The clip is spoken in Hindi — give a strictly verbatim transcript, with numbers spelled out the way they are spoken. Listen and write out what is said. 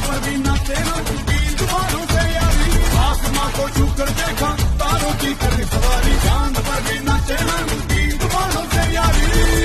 पर भी ना तेरा जुबानों से यारी आसमां को छू कर देखा